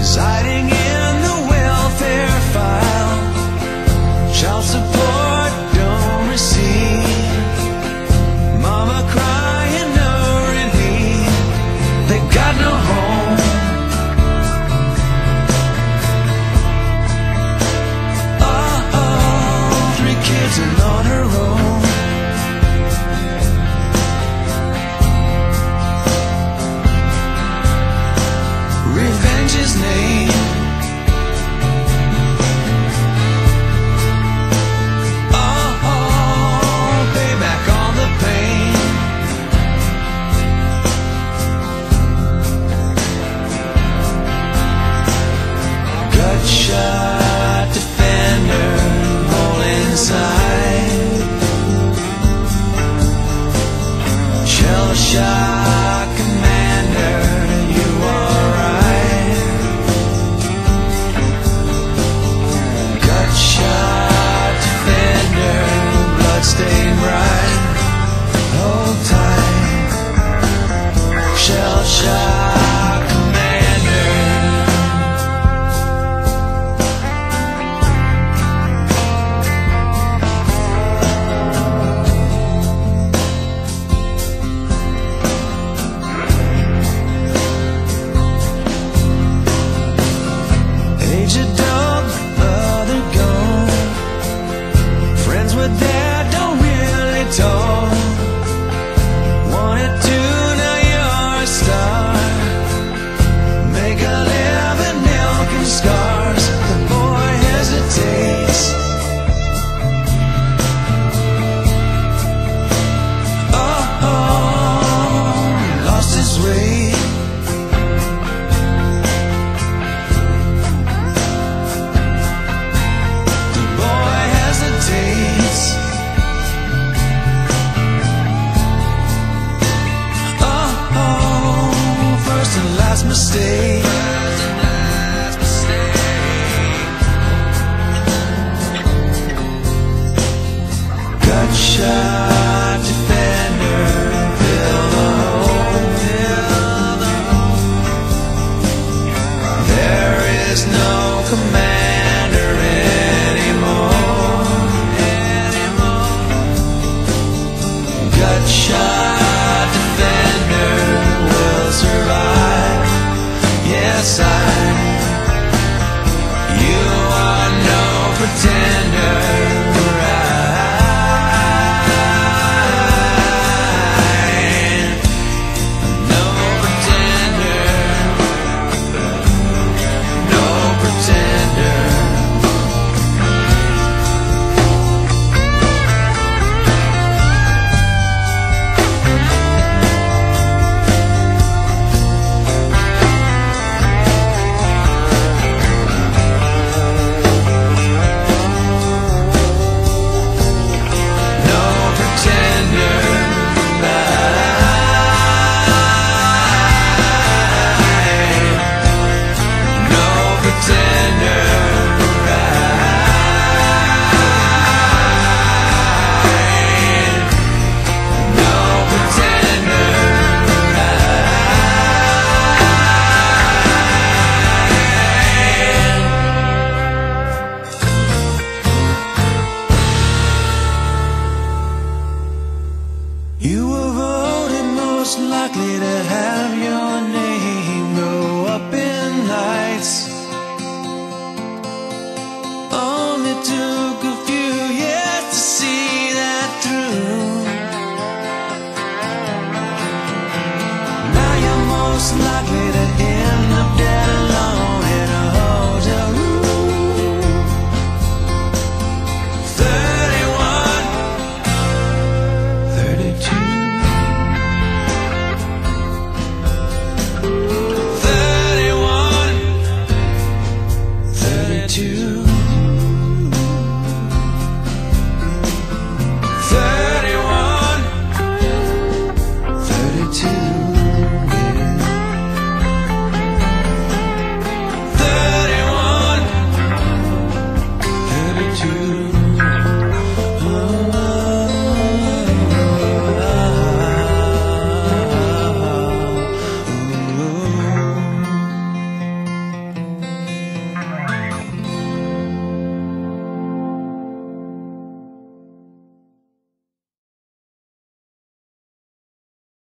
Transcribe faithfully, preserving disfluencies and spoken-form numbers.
residing in the welfare file. Child support don't receive. Mama crying no relief. They got no home. Oh, oh, three kids and on her own. Revenge is name. Oh, oh, payback on the pain. Gut shot defender, hole inside. Shell shock commander, you alright? Gut shot defender, bloodstained bright. Hold tight. Shell shock commander. Age adult, mother gone. Friends were there, don't really talk. Wanted to, now you're a star. Make a living milking scars. The boy hesitates. Oh, oh, lost his way. The boy hesitates. Oh, oh, first and last mistake. Gut shot defender, fill the hole. There is no commander anymore. Gut shot defender will survive. Yes, I